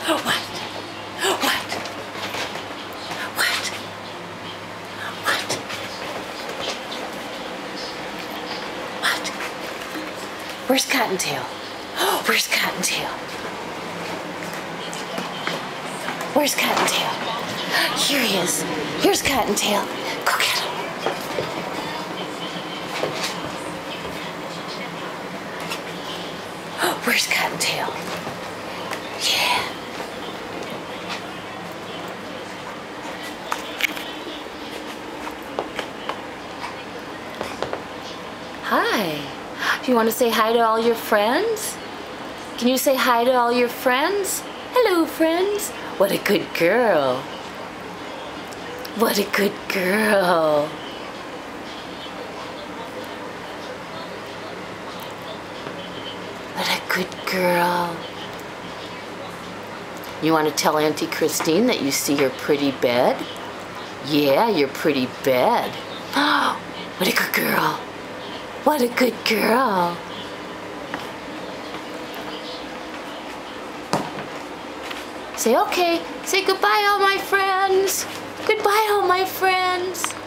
What? What? What? What? What? Where's Cottontail? Where's Cottontail? Where's Cottontail? Here he is. Here's Cottontail. Go get him. Where's Cottontail? Yeah. Hi. Do you want to say hi to all your friends? Can you say hi to all your friends? Hello, friends. What a good girl. What a good girl. What a good girl. You want to tell Auntie Christine that you see her pretty bed? Yeah, your pretty bed. Oh, what a good girl. What a good girl. Say okay. Say goodbye, all my friends. Goodbye, all my friends.